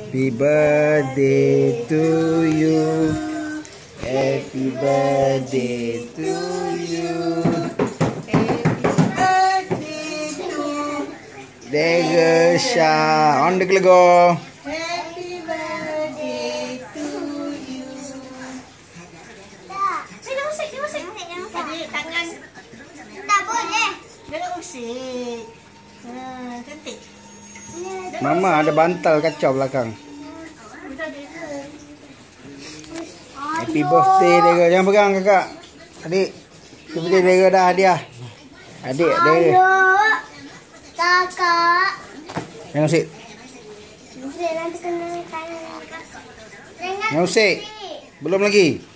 Happy birthday to you. Happy birthday to you. Happy birthday to Degasha. On the go. Happy birthday to you. Jangan usik. Tadi tangan. Tak boleh. Jangan usik. Cantik. Mama ada bantal kacau belakang. Happy birthday Dega. Jangan pegang kakak. Adik. Happy birthday Dega dah hadiah. Adik Dega. Kakak. Jangan usik. Nanti kena tangan kakak. Jangan usik. Belum lagi.